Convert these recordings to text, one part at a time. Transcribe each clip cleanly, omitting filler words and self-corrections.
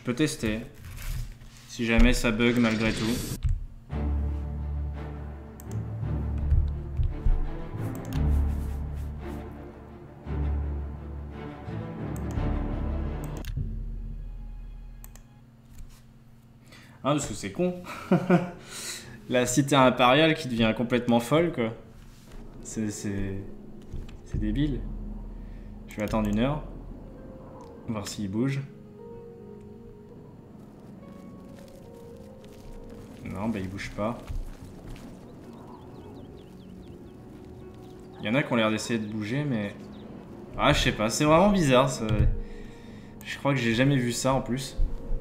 peux tester. Si jamais ça bug malgré tout. Ah, parce que c'est con. La cité impériale qui devient complètement folle, quoi. C'est débile. Je vais attendre 1 heure. Voir s'il bouge. Non, bah il bouge pas. Il y en a qui ont l'air d'essayer de bouger, mais... Ah, je sais pas, c'est vraiment bizarre. Ça... Je crois que j'ai jamais vu ça en plus.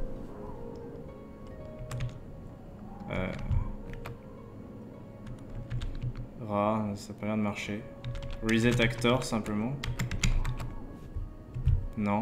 Ça a pas l'air de marcher. Reset actor simplement. Non.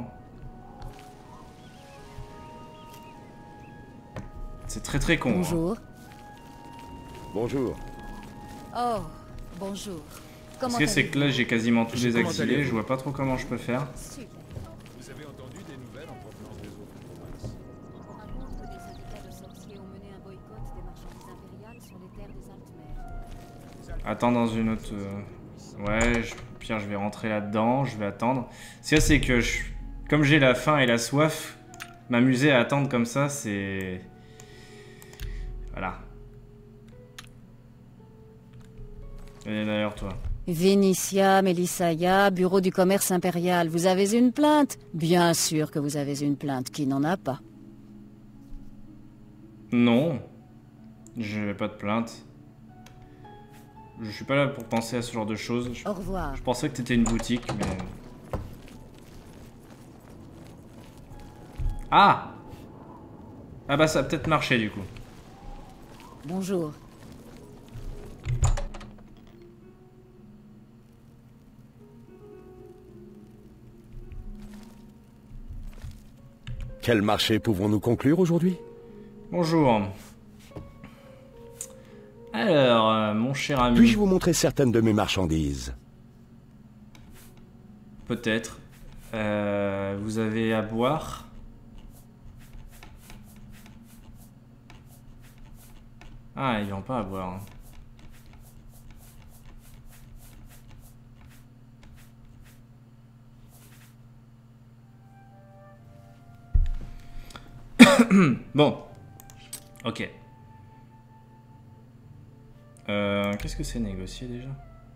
C'est très con. Bonjour. Hein. Bonjour. Oh, bonjour. Parce que c'est que là j'ai quasiment tous les exilés, je vois pas trop comment je peux faire. Super. Vous avez entendu des nouvelles en provenance des autres provinces? On raconte que des syndicats de sorciers ont mené un boycott des marchandises impériales sur les terres des Altmers. Attends dans une autre... Ouais, pire je vais rentrer là-dedans, je vais attendre. Ce qu'il y a c'est que comme j'ai la faim et la soif, m'amuser à attendre comme ça c'est... Voilà. Et d'ailleurs toi. Vénitia, Mélissaya, bureau du commerce impérial. Vous avez une plainte? Bien sûr que vous avez une plainte. Qui n'en a pas? Non. Je n'ai pas de plainte. Je suis pas là pour penser à ce genre de choses. Au revoir. Je pensais que t'étais une boutique, mais... Ah! Ah bah ça a peut-être marché du coup. Bonjour. Quel marché pouvons-nous conclure aujourd'hui? Bonjour. Alors, mon cher ami... Puis-je vous montrer certaines de mes marchandises? Peut-être. Vous avez à boire? Ah, ils vont pas à boire. Bon. Ok. Qu'est-ce que c'est négocier déjà?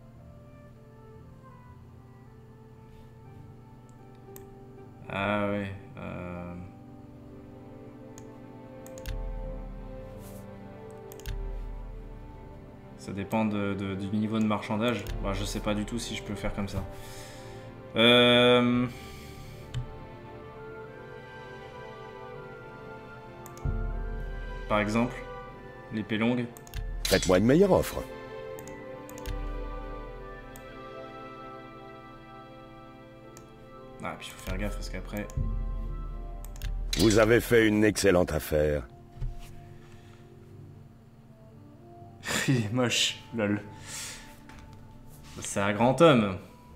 Ah ouais. Ça dépend du niveau de marchandage. Bah, je sais pas du tout si je peux faire comme ça. Par exemple, l'épée longue. Faites-moi une meilleure offre. Ah, puis il faut faire gaffe parce qu'après... Vous avez fait une excellente affaire. Il est moche, lol. C'est un grand homme.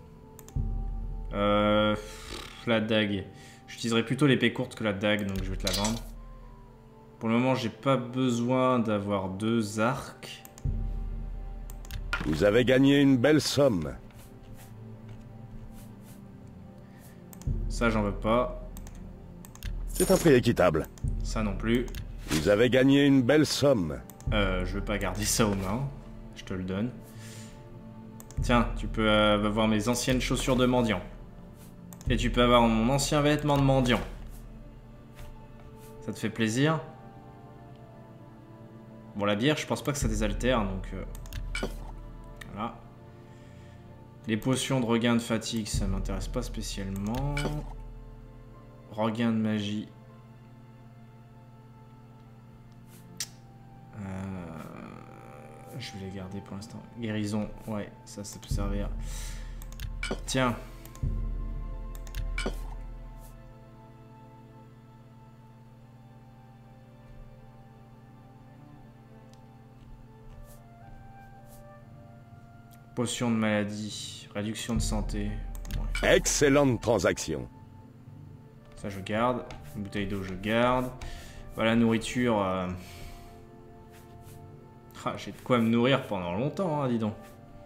La dague. J'utiliserai plutôt l'épée courte que la dague, donc je vais te la vendre. Pour le moment, j'ai pas besoin d'avoir 2 arcs. Vous avez gagné une belle somme. Ça, j'en veux pas. C'est un prix équitable. Ça non plus. Vous avez gagné une belle somme. Je veux pas garder ça aux mains. Je te le donne. Tiens, tu peux avoir mes anciennes chaussures de mendiant. Et tu peux avoir mon ancien vêtement de mendiant. Ça te fait plaisir? Bon, la bière, je pense pas que ça désaltère, donc... Voilà. Les potions de regain de fatigue, ça m'intéresse pas spécialement. Regain de magie. Je vais les garder pour l'instant. Guérison, ouais, ça peut servir. Tiens. Potion de maladie, réduction de santé. Ouais. Excellente transaction. Ça, je garde. Une bouteille d'eau, je garde. Voilà, nourriture. Ah, j'ai de quoi me nourrir pendant longtemps, hein, dis donc.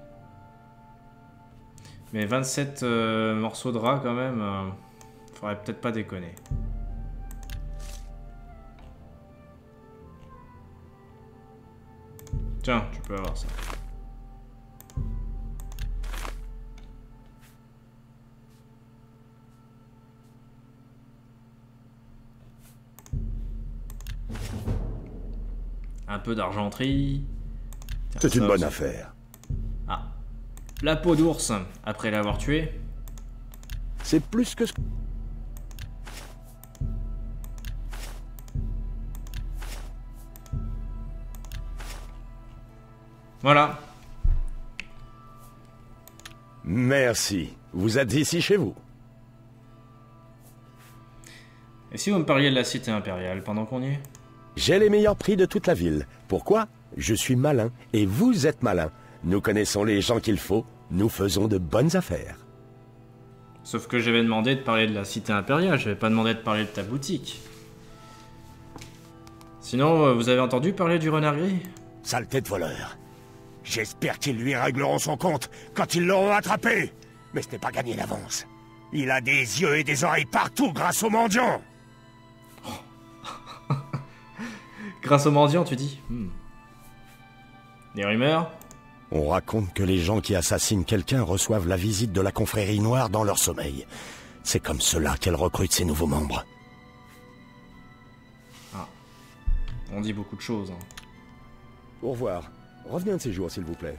Mais 27 morceaux de rats, quand même. Faudrait peut-être pas déconner. Tiens, tu peux avoir ça. Un peu d'argenterie. C'est une bonne affaire. Ah. La peau d'ours, après l'avoir tué. C'est plus que ce... Voilà. Merci. Vous êtes ici chez vous. Et si vous me parliez de la cité impériale pendant qu'on y est? J'ai les meilleurs prix de toute la ville. Pourquoi? Je suis malin et vous êtes malin. Nous connaissons les gens qu'il faut. Nous faisons de bonnes affaires. Sauf que j'avais demandé de parler de la cité impériale, j'avais pas demandé de parler de ta boutique. Sinon, vous avez entendu parler du renard gris? Saleté de voleur. J'espère qu'ils lui régleront son compte quand ils l'auront attrapé. Mais ce n'est pas gagné d'avance. Il a des yeux et des oreilles partout grâce aux mendiants. Grâce aux mendiants, tu dis? Des rumeurs? On raconte que les gens qui assassinent quelqu'un reçoivent la visite de la confrérie noire dans leur sommeil. C'est comme cela qu'elle recrute ses nouveaux membres. Ah. On dit beaucoup de choses. Hein. Au revoir. Revenez un de ces jours, s'il vous plaît.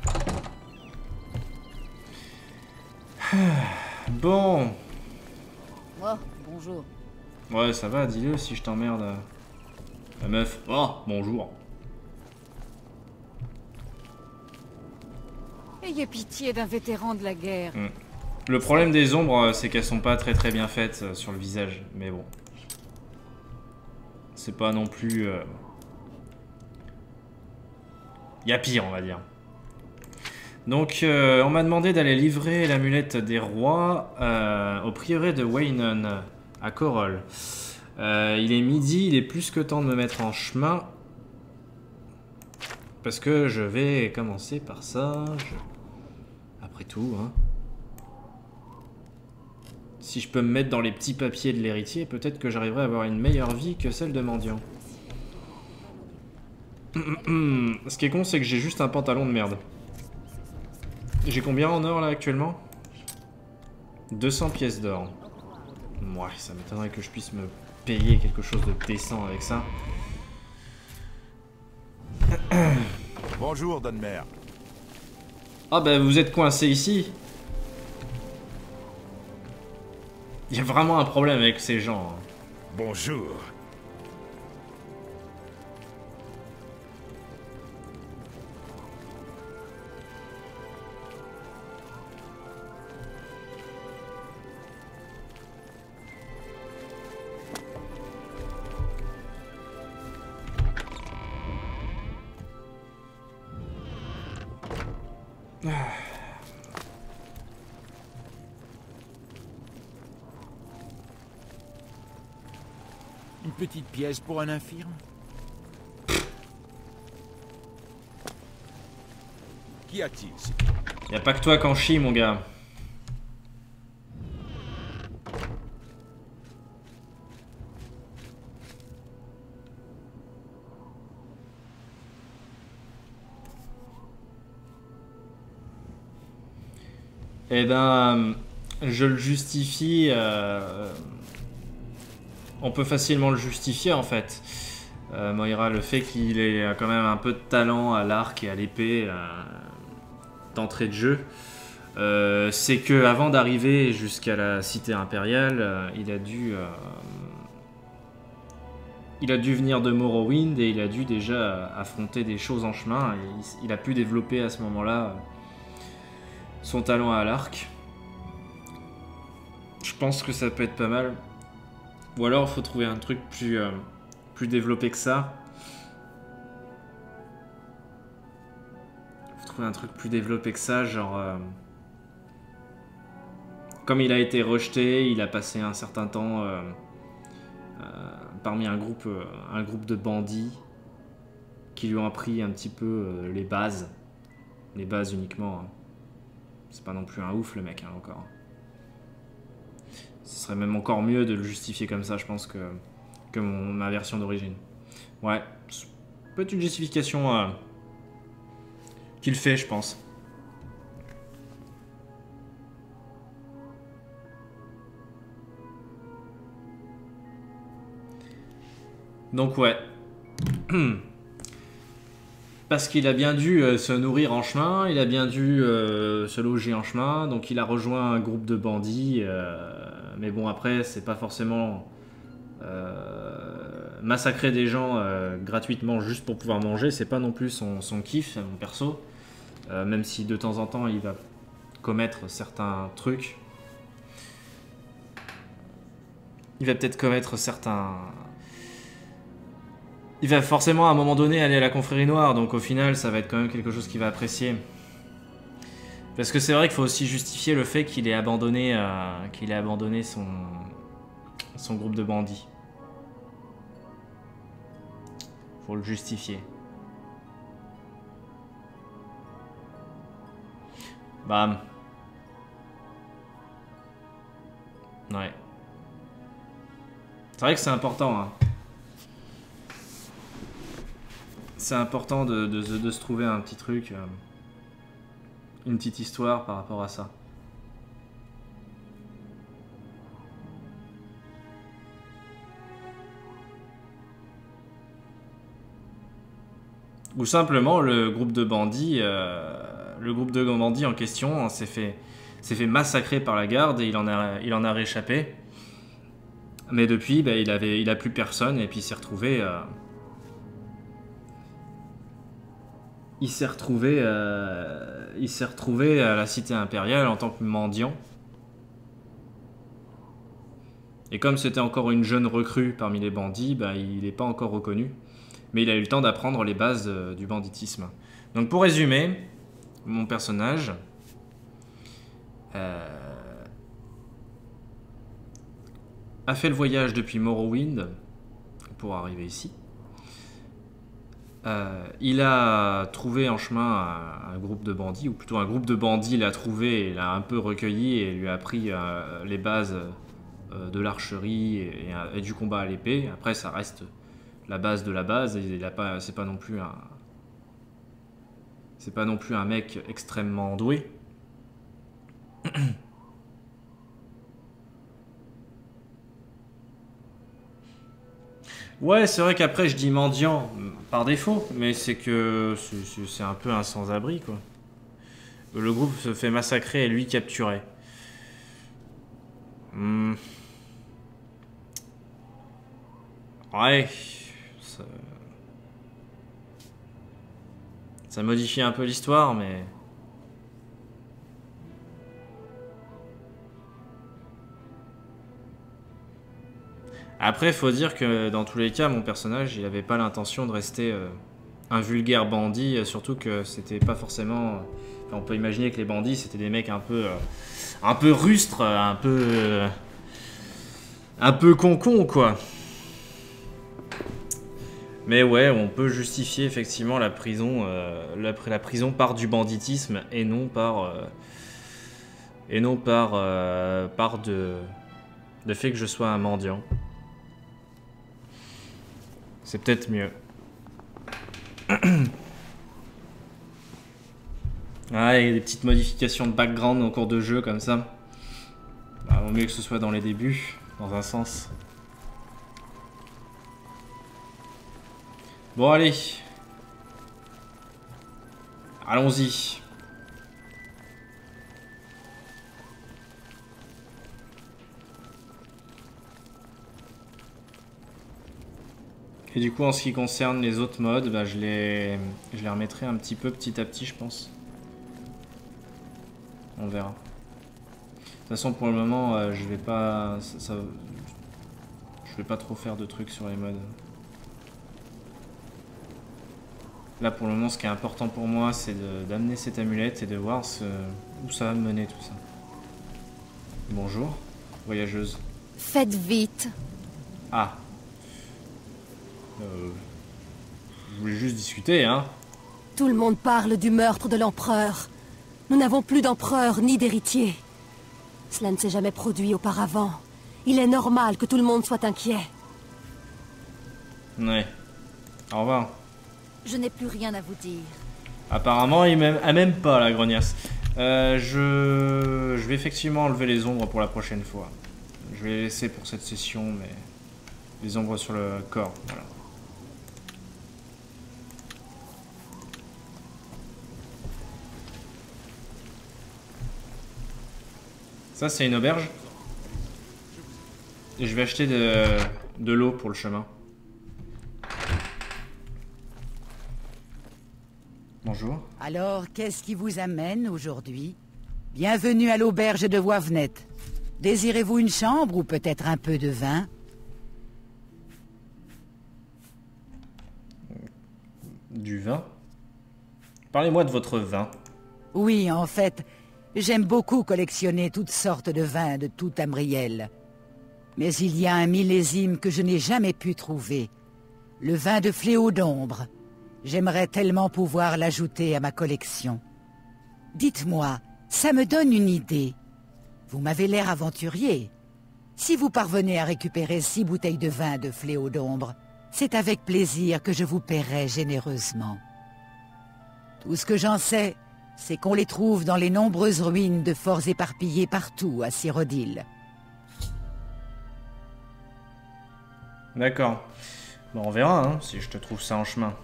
Bon. Oh, bonjour. Ouais, ça va, dis-le si je t'emmerde. La meuf. Oh, bonjour. Ayez pitié d'un vétéran de la guerre. Le problème des ombres, c'est qu'elles sont pas très bien faites sur le visage. Mais bon. C'est pas non plus... y a pire, on va dire. Donc, on m'a demandé d'aller livrer l'amulette des rois au prieuré de Weynon, à Corol. Il est midi, il est plus que temps de me mettre en chemin. Parce que je vais commencer par ça. Après tout, hein. Si je peux me mettre dans les petits papiers de l'héritier, peut-être que j'arriverai à avoir une meilleure vie que celle de mendiant. Ce qui est con, c'est que j'ai juste un pantalon de merde. J'ai combien en or là actuellement? 200 pièces d'or. Ouais, ça m'étonnerait que je puisse me payer quelque chose de décent avec ça. Bonjour, Donmer. Ah bah vous êtes coincé ici. Il y a vraiment un problème avec ces gens. Hein. Bonjour. Une petite pièce pour un infirme? Qu'y a-t-il? Y a pas que toi qu'en chie, mon gars. Eh ben, je le justifie. On peut facilement le justifier en fait. Moira, le fait qu'il ait quand même un peu de talent à l'arc et à l'épée d'entrée de jeu, c'est que avant d'arriver jusqu'à la cité impériale, il a dû venir de Morrowind et il a dû déjà affronter des choses en chemin. Et il a pu développer à ce moment-là son talent à l'arc. Je pense que ça peut être pas mal. Ou alors il faut trouver un truc plus développé que ça. Faut trouver un truc plus développé que ça, genre... comme il a été rejeté, il a passé un certain temps parmi un groupe de bandits qui lui ont appris un petit peu les bases uniquement. Hein. C'est pas non plus un ouf le mec, hein, encore. Ce serait même encore mieux de le justifier comme ça, je pense, que ma version d'origine. Ouais, petite justification qu'il fait, je pense. Donc ouais. Parce qu'il a bien dû se nourrir en chemin, il a bien dû se loger en chemin, donc il a rejoint un groupe de bandits. Mais bon, après, c'est pas forcément massacrer des gens gratuitement juste pour pouvoir manger, c'est pas non plus son kiff, mon perso. Même si de temps en temps il va commettre certains trucs. Il va peut-être commettre certains... Il va forcément à un moment donné aller à la confrérie noire, donc au final ça va être quand même quelque chose qu'il va apprécier. Parce que c'est vrai qu'il faut aussi justifier le fait qu'il ait abandonné, son groupe de bandits. Faut le justifier. Bam. Ouais. C'est vrai que c'est important, hein. C'est important de se trouver un petit truc, une petite histoire par rapport à ça. Ou simplement le groupe de bandits en question s'est fait massacrer par la garde et il en a réchappé. Mais depuis, il a plus personne et puis il s'est retrouvé à la cité impériale en tant que mendiant. Et comme c'était encore une jeune recrue parmi les bandits, il n'est pas encore reconnu. Mais il a eu le temps d'apprendre les bases du banditisme. Donc pour résumer, mon personnage a fait le voyage depuis Morrowind pour arriver ici. Il a trouvé en chemin un groupe de bandits, ou plutôt un groupe de bandits l'a trouvé, et l'a un peu recueilli et lui a appris les bases de l'archerie et du combat à l'épée. Après, ça reste la base de la base. C'est pas non plus un mec extrêmement doué. Ouais, c'est vrai qu'après je dis mendiant par défaut, mais c'est que c'est un peu un sans-abri, quoi. Le groupe se fait massacrer et lui capturé. Ouais, ça modifie un peu l'histoire, mais... Après, faut dire que dans tous les cas, mon personnage, il avait pas l'intention de rester un vulgaire bandit, surtout que c'était pas forcément... Enfin, on peut imaginer que les bandits, c'était des mecs un peu rustres, un peu con, quoi. Mais ouais, on peut justifier effectivement la prison, la prison par du banditisme et non par le fait que je sois un mendiant. C'est peut-être mieux. Ah, il y a des petites modifications de background en cours de jeu comme ça. Vaut mieux que ce soit dans les débuts, dans un sens. Bon, allez. Allons-y. Et du coup, en ce qui concerne les autres modes, je les remettrai un petit peu petit à petit, je pense. On verra. De toute façon, pour le moment, je vais pas trop faire de trucs sur les modes. Là, pour le moment, ce qui est important pour moi, c'est d'amener cette amulette et de voir où ça va me mener tout ça. Bonjour, voyageuse. Faites vite. Ah, Je voulais juste discuter, hein. Tout le monde parle du meurtre de l'empereur. Nous n'avons plus d'empereur ni d'héritier. Cela ne s'est jamais produit auparavant. Il est normal que tout le monde soit inquiet. Ouais. Au revoir. Je n'ai plus rien à vous dire. Apparemment, il m'aime même pas, la grognasse. Je vais effectivement enlever les ombres pour la prochaine fois. Je vais les laisser pour cette session, mais... Les ombres sur le corps, voilà. Ça, c'est une auberge. Et je vais acheter de l'eau pour le chemin. Bonjour. Alors, qu'est-ce qui vous amène aujourd'hui? Bienvenue à l'auberge de Voivenette. Désirez-vous une chambre ou peut-être un peu de vin? Du vin? Parlez-moi de votre vin. Oui, en fait, j'aime beaucoup collectionner toutes sortes de vins de tout Tamriel. Mais il y a un millésime que je n'ai jamais pu trouver. Le vin de Fléau d'Ombre. J'aimerais tellement pouvoir l'ajouter à ma collection. Dites-moi, ça me donne une idée. Vous m'avez l'air aventurier. Si vous parvenez à récupérer 6 bouteilles de vin de Fléau d'Ombre, c'est avec plaisir que je vous paierai généreusement. Tout ce que j'en sais, c'est qu'on les trouve dans les nombreuses ruines de forts éparpillés partout à Cyrodiil. D'accord. Bon, on verra, hein, si je te trouve ça en chemin.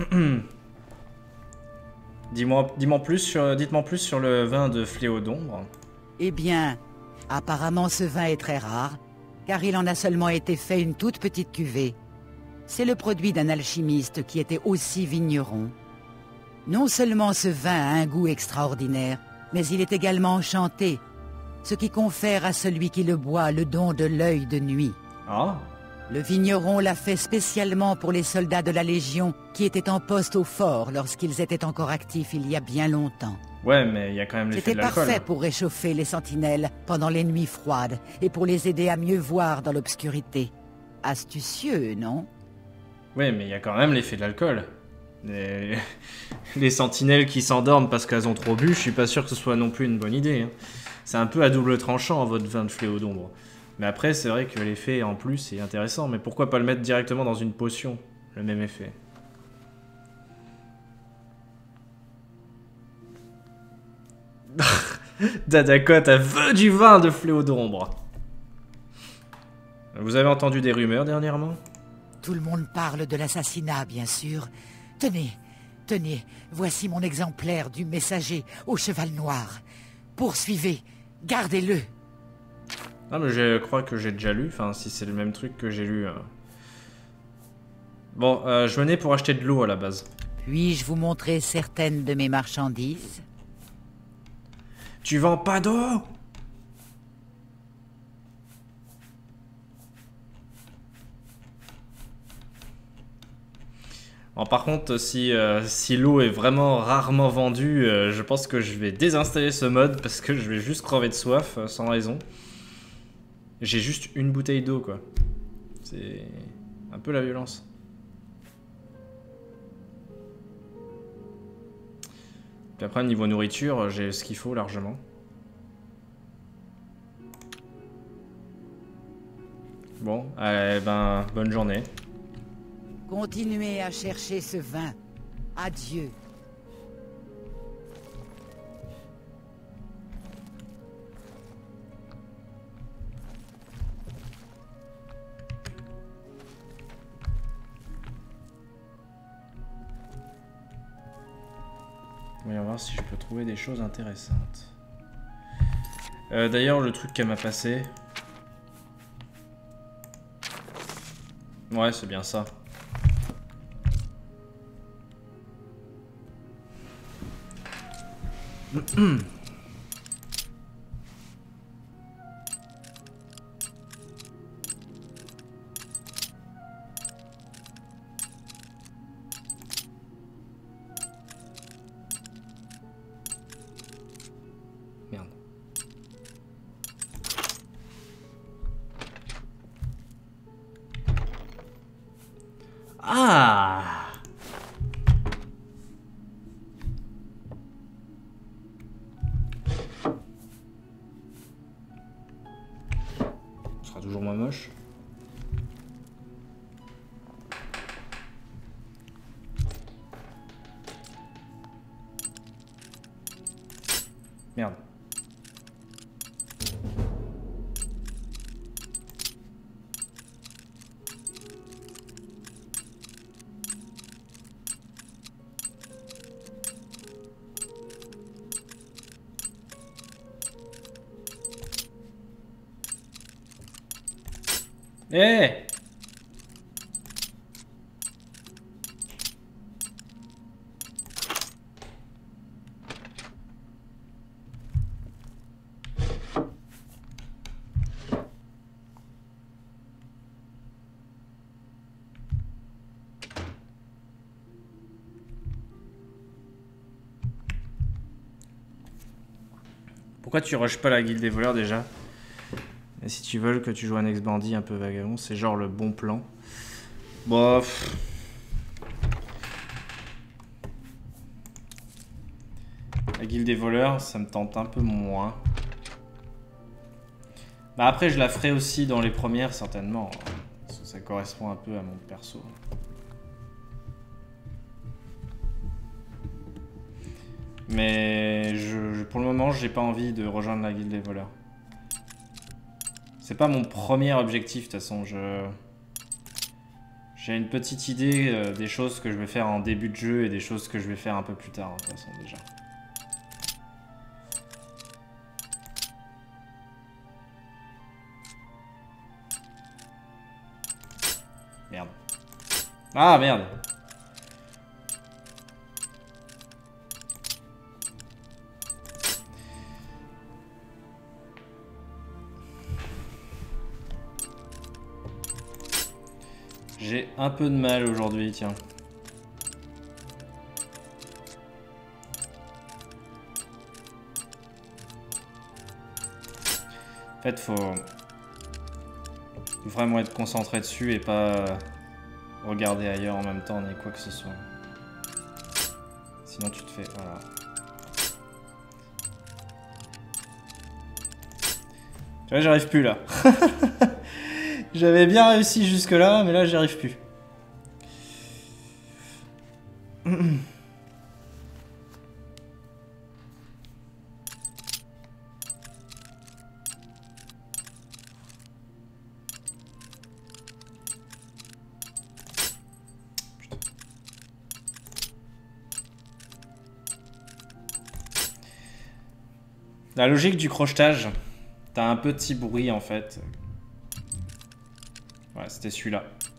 Dites-moi plus sur le vin de Fléau d'Ombre. Eh bien, apparemment ce vin est très rare, car il en a seulement été fait une toute petite cuvée. C'est le produit d'un alchimiste qui était aussi vigneron. Non seulement ce vin a un goût extraordinaire, mais il est également enchanté, ce qui confère à celui qui le boit le don de l'œil de nuit. Ah. Le vigneron l'a fait spécialement pour les soldats de la Légion qui étaient en poste au fort lorsqu'ils étaient encore actifs il y a bien longtemps. Ouais, mais il y a quand même l'effet C'était de l'alcool. parfait pour réchauffer les sentinelles pendant les nuits froides et pour les aider à mieux voir dans l'obscurité. Astucieux, non? Ouais, mais il y a quand même l'effet de l'alcool. Les sentinelles qui s'endorment parce qu'elles ont trop bu, je suis pas sûr que ce soit non plus une bonne idée. Hein. C'est un peu à double tranchant, votre vin de Fléau d'Ombre. Mais après, c'est vrai que l'effet en plus est intéressant. Mais pourquoi pas le mettre directement dans une potion? Le même effet. Dadakot, elle veut du vin de Fléau d'Ombre. Vous avez entendu des rumeurs dernièrement? Tout le monde parle de l'assassinat, bien sûr. Tenez, tenez, voici mon exemplaire du messager au cheval noir. Poursuivez, gardez-le. Ah, mais je crois que j'ai déjà lu, enfin si c'est le même truc que j'ai lu. Bon, je venais pour acheter de l'eau à la base. Puis-je vous montrer certaines de mes marchandises? Tu vends pas d'eau? Bon, par contre, si l'eau est vraiment rarement vendue, je pense que je vais désinstaller ce mode parce que je vais juste crever de soif sans raison. J'ai juste une bouteille d'eau, quoi. C'est un peu la violence. Puis après, niveau nourriture, j'ai ce qu'il faut largement. Bon, ben, bonne journée. Continuez à chercher ce vin. Adieu. Voyons voir si je peux trouver des choses intéressantes. D'ailleurs, le truc qu'elle m'a passé... Ouais, c'est bien ça. Merde. Ah! Ce sera toujours moins moche. Merde. Eh! Pourquoi tu rushes pas la guilde des voleurs déjà? Et si tu veux que tu joues un ex-bandit un peu vagabond, c'est genre le bon plan. Bof. La guilde des voleurs, ça me tente un peu moins. Bah après, je la ferai aussi dans les premières, certainement. Parce que ça correspond un peu à mon perso. Mais pour le moment, j'ai pas envie de rejoindre la guilde des voleurs. C'est pas mon premier objectif, de toute façon. J'ai une petite idée des choses que je vais faire en début de jeu et des choses que je vais faire un peu plus tard, de toute façon, déjà. Merde. Ah, merde. J'ai un peu de mal aujourd'hui, tiens. En fait, faut vraiment être concentré dessus et pas regarder ailleurs en même temps ni quoi que ce soit. Sinon tu te fais... Voilà. Tu vois, j'arrive plus là. J'avais bien réussi jusque là, mais là j'y arrive plus. La logique du crochetage, t'as un petit bruit en fait. Ouais, c'était celui-là.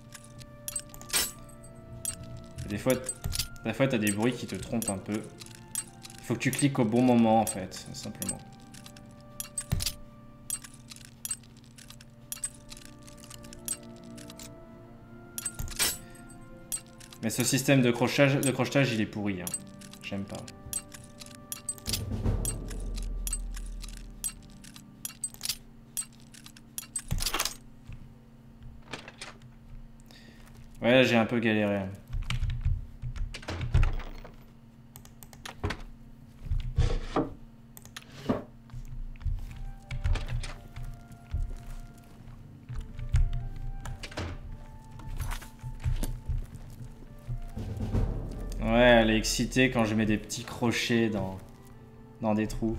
Des fois, t'as des bruits qui te trompent un peu. Il faut que tu cliques au bon moment en fait, simplement. Mais ce système de crochetage, il est pourri. Hein. J'aime pas. Ouais, j'ai un peu galéré. Ouais, elle est excitée quand je mets des petits crochets dans des trous.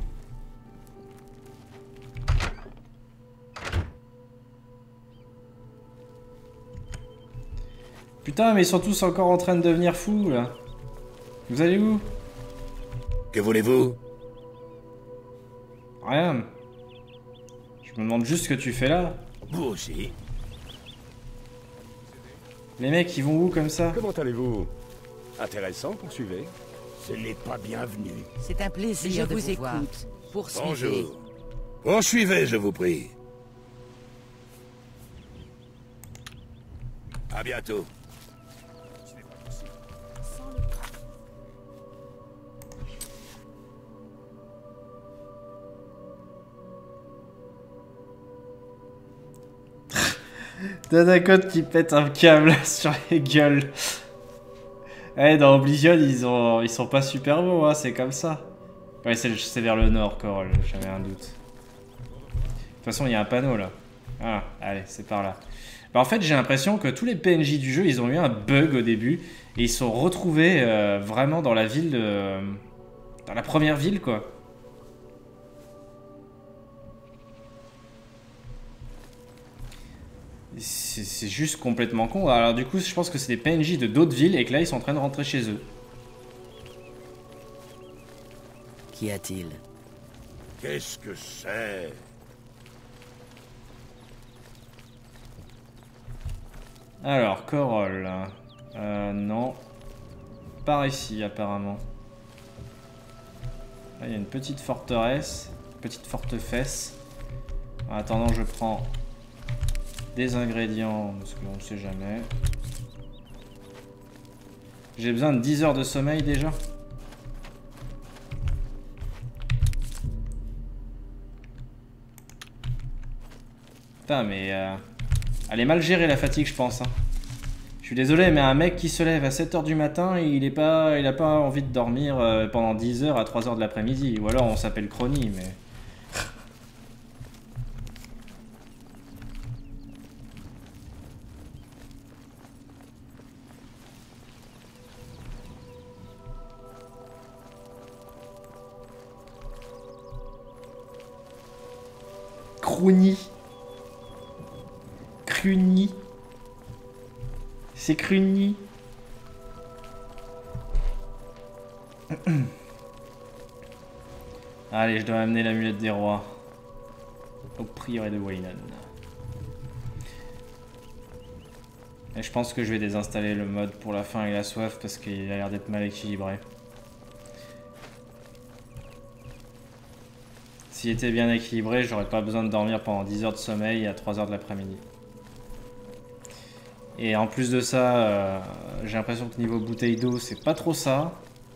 Putain, mais ils sont tous encore en train de devenir fous, là. Vous allez où? Que voulez-vous? Rien. Je me demande juste ce que tu fais là. Vous aussi. Les mecs, ils vont où comme ça? Comment allez-vous? Intéressant, poursuivez. Ce n'est pas bienvenu. C'est un Je plaisir de vous vous voir. écoute. Poursuivez. Bonjour. Poursuivez, je vous prie. À bientôt. Dadacote qui pète un câble sur les gueules. Ouais, dans Oblivion, ils sont pas super beaux, hein, c'est comme ça. Ouais, c'est vers le nord, Corolle, j'avais un doute. De toute façon, il y a un panneau là. Ah, allez, c'est par là. Bah, en fait, j'ai l'impression que tous les PNJ du jeu, ils ont eu un bug au début. Et ils sont retrouvés vraiment dans la ville de... Dans la première ville, quoi. C'est juste complètement con. Alors du coup, je pense que c'est des PNJ de d'autres villes et que là, ils sont en train de rentrer chez eux. Qu'y a-t-il? Qu'est-ce que c'est? Alors, Corolle. Non. Par ici, apparemment. Là, il y a une petite forteresse. Petite fortefesse. En attendant, je prends des ingrédients, parce qu'on ne sait jamais. J'ai besoin de 10 heures de sommeil déjà. Putain, mais... Elle est mal gérée la fatigue, je pense. Hein. Je suis désolé, mais un mec qui se lève à 7 h du matin, il a pas envie de dormir pendant 10 heures à 3 h de l'après-midi. Ou alors on s'appelle Crony, mais... Crony. Cruni. C'est Cruni. Allez, je dois amener l'amulette des rois au prieuré de Weynon. Et je pense que je vais désinstaller le mode pour la faim et la soif parce qu'il a l'air d'être mal équilibré. S'il était bien équilibré, j'aurais pas besoin de dormir pendant 10 heures de sommeil à 3 h de l'après-midi. Et en plus de ça, j'ai l'impression que niveau bouteille d'eau, c'est pas trop ça.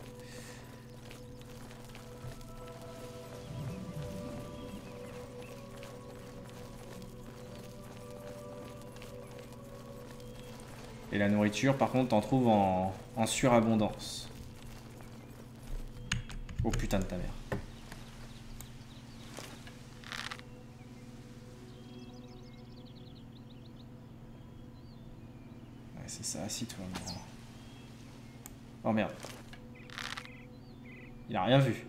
Et la nourriture, par contre, t'en trouves en surabondance. Oh putain de ta mère. C'est ça, assis-toi. Oh merde. Il a rien vu.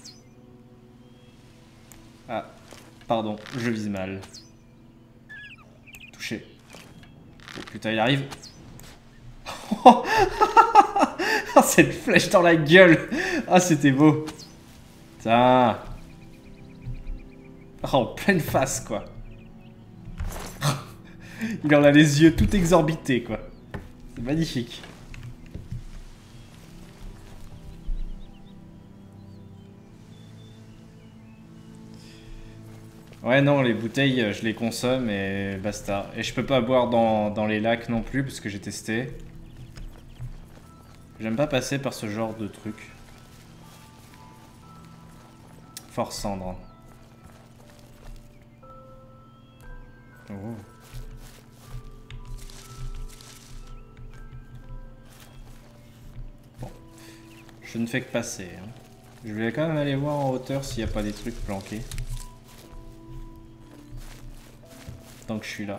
Ah, pardon, je vise mal. Touché. Oh putain, il arrive. Oh, cette flèche dans la gueule. Ah, c'était beau. Putain. Oh, en pleine face, quoi. Il en a les yeux tout exorbités, quoi. C'est magnifique. Ouais, non, les bouteilles, je les consomme et basta. Et je peux pas boire dans les lacs non plus parce que j'ai testé. J'aime pas passer par ce genre de truc. Force cendre. Oh. Bon. Je ne fais que passer. Hein. Je vais quand même aller voir en hauteur s'il n'y a pas des trucs planqués. Tant que je suis là.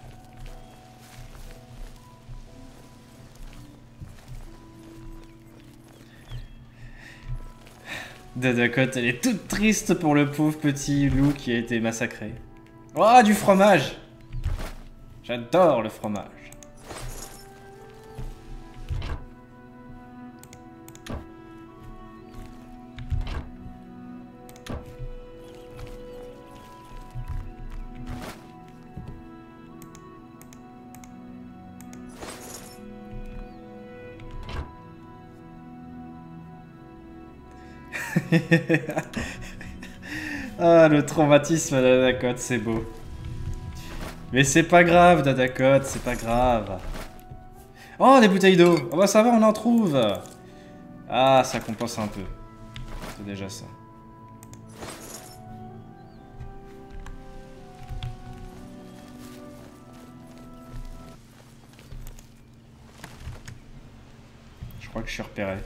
Dadacote, elle est toute triste pour le pauvre petit loup qui a été massacré. Oh, du fromage! J'adore le fromage. Ah, le traumatisme de Dadacote, c'est beau. Mais c'est pas grave, Dadacote, c'est pas grave. Oh, des bouteilles d'eau. Oh bah ça va, on en trouve. Ah, ça compense un peu. C'est déjà ça. crois que je suis repéré.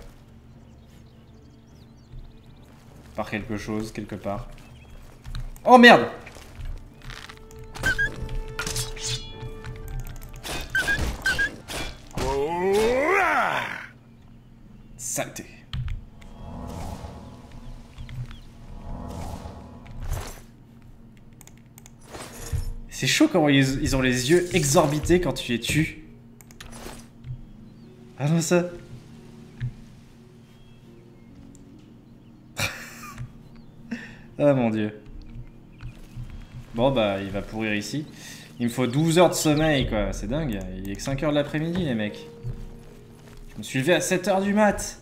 Par quelque chose, quelque part. Oh merde! Saleté. C'est chaud comment ils ont les yeux exorbités quand tu les tues. Ah non, ça. Ah mon dieu. Bon bah il va pourrir ici. Il me faut 12 heures de sommeil quoi, c'est dingue. Il est que 5 heures de l'après-midi les mecs. Je me suis levé à 7 heures du mat.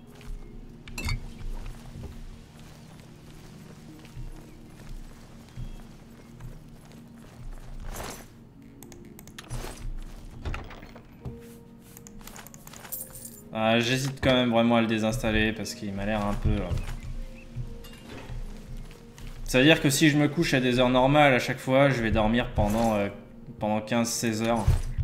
Ah, j'hésite quand même vraiment à le désinstaller parce qu'il m'a l'air un peu... Ça veut dire que si je me couche à des heures normales à chaque fois, je vais dormir pendant 15-16 heures.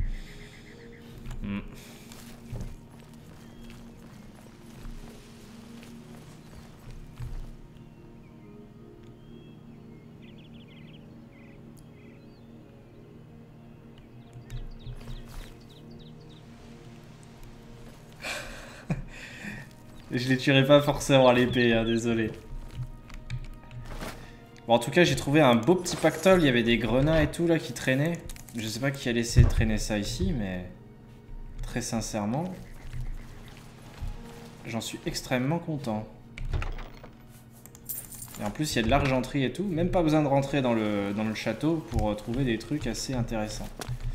Je les tuerai pas forcément à l'épée, hein, désolé. Bon, en tout cas, j'ai trouvé un beau petit pactole. Il y avait des grenats et tout là qui traînaient. Je sais pas qui a laissé traîner ça ici, mais très sincèrement, j'en suis extrêmement content. Et en plus, il y a de l'argenterie et tout. Même pas besoin de rentrer dans le château pour trouver des trucs assez intéressants.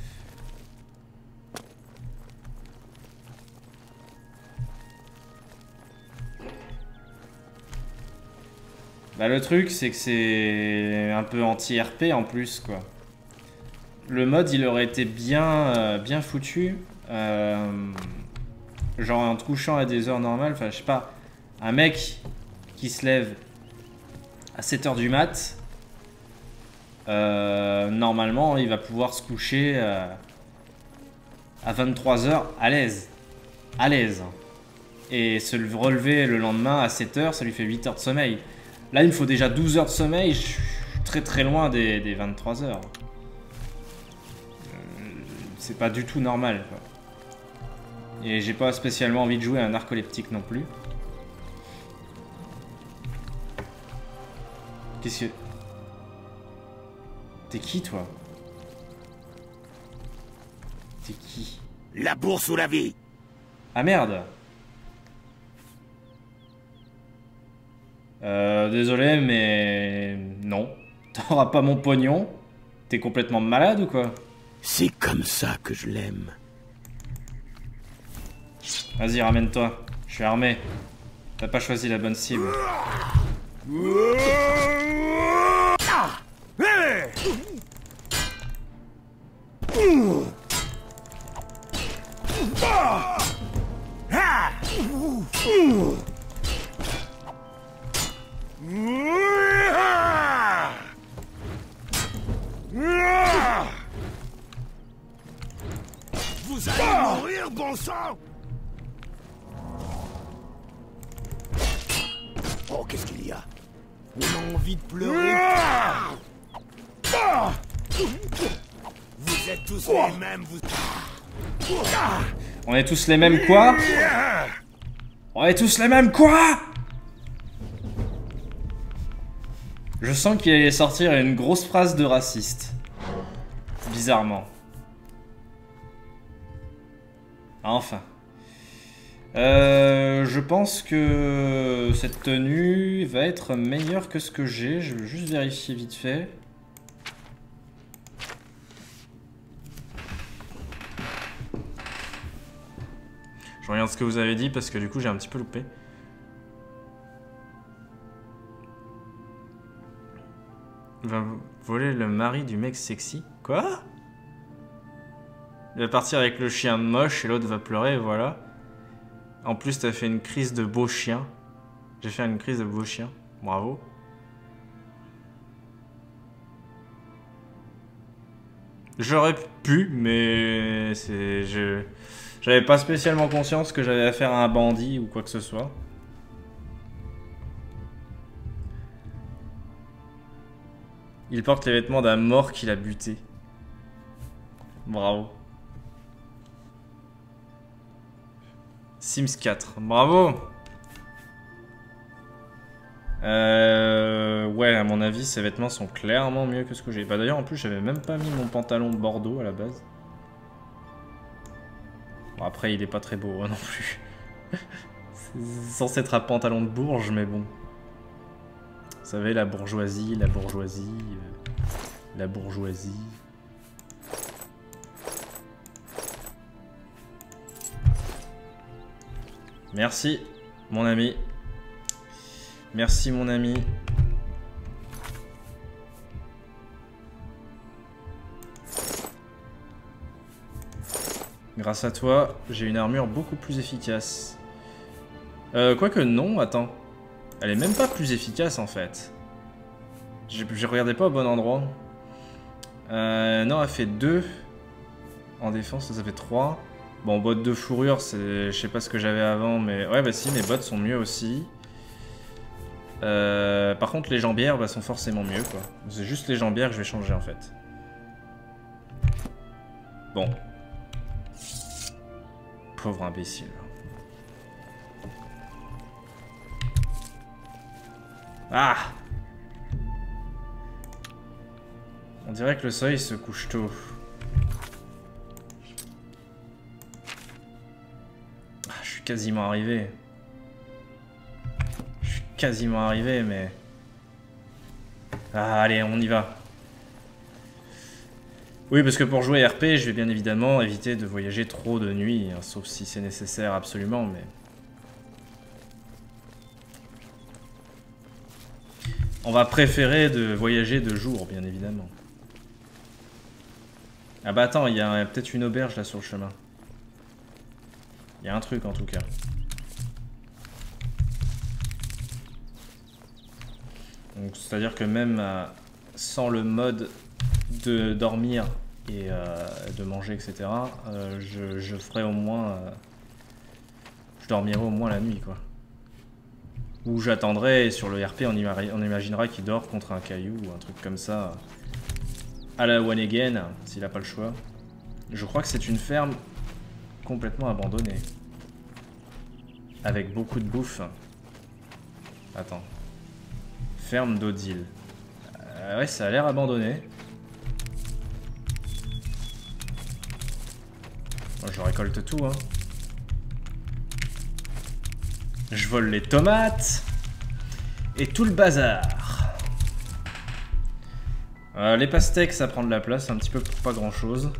Bah, le truc, c'est que c'est un peu anti-RP en plus, quoi. Le mode, il aurait été bien foutu. Genre en te couchant à des heures normales. Enfin, je sais pas. Un mec qui se lève à 7 heures du mat. Normalement, il va pouvoir se coucher à 23 heures à l'aise. À l'aise. Et se relever le lendemain à 7 heures, ça lui fait 8 heures de sommeil. Là, il me faut déjà 12 heures de sommeil. Je suis très loin des 23 heures. C'est pas du tout normal, quoi. Et j'ai pas spécialement envie de jouer à un narcoleptique non plus. Qu'est-ce que... T'es qui, toi? T'es qui? La bourse ou la vie? Ah merde! Désolé, mais... Non. T'auras pas mon pognon? T'es complètement malade ou quoi? C'est comme ça que je l'aime. Vas-y, ramène-toi. Je suis armé. T'as pas choisi la bonne cible. Vous allez mourir, bon sang! Oh, qu'est-ce qu'il y a? On a envie de pleurer. Vous êtes tous les mêmes, vous... On est tous les mêmes quoi? On est tous les mêmes quoi? Je sens qu'il allait sortir une grosse phrase de raciste. Bizarrement. Enfin. Je pense que cette tenue va être meilleure que ce que j'ai. Je veux juste vérifier vite fait. Je regarde ce que vous avez dit parce que du coup j'ai un petit peu loupé. Il va voler le mari du mec sexy. Quoi? Il va partir avec le chien moche et l'autre va pleurer, voilà. En plus, t'as fait une crise de beau chien. J'ai fait une crise de beau chien. Bravo. J'aurais pu, mais c'est... J'avais pas spécialement conscience que j'avais affaire à un bandit ou quoi que ce soit. Il porte les vêtements d'un mort qu'il a buté. Bravo. Sims 4. Bravo. Ouais, à mon avis, ces vêtements sont clairement mieux que ce que j'ai. Bah d'ailleurs, en plus, j'avais même pas mis mon pantalon bordeaux à la base. Bon, après, il est pas très beau hein, non plus. C'est censé être un pantalon de bourge, mais bon. Vous savez, la bourgeoisie, la bourgeoisie, la bourgeoisie. Merci, mon ami. Merci, mon ami. Grâce à toi, j'ai une armure beaucoup plus efficace. Quoique non, attends. Elle est même pas plus efficace en fait. Je regardais pas au bon endroit. Non, elle fait 2 en défense, ça fait 3. Bon, bottes de fourrure, je sais pas ce que j'avais avant, mais... Ouais, bah si, mes bottes sont mieux aussi. Par contre, les jambières bah, sont forcément mieux, quoi. C'est juste les jambières que je vais changer, en fait. Bon. Pauvre imbécile. Ah! On dirait que le soleil se couche tôt. Ah, je suis quasiment arrivé. Je suis quasiment arrivé, mais... Ah, allez, on y va. Oui, parce que pour jouer RP, je vais bien évidemment éviter de voyager trop de nuit, hein, sauf si c'est nécessaire absolument, mais... On va préférer de voyager de jour, bien évidemment. Ah bah attends, il y a peut-être une auberge là sur le chemin. Il y a un truc en tout cas. Donc c'est-à-dire que même sans le mode de dormir et de manger, etc., je ferai au moins... je dormirai au moins la nuit, quoi. Ou j'attendrai, et sur le RP, on imaginera qu'il dort contre un caillou ou un truc comme ça. À la one again, s'il n'a pas le choix. Je crois que c'est une ferme complètement abandonnée. Avec beaucoup de bouffe. Attends. Ferme d'Odile. Ouais, ça a l'air abandonné. Moi, je récolte tout, hein. Je vole les tomates. Et tout le bazar. Les pastèques, ça prend de la place, un petit peu pour pas grand chose.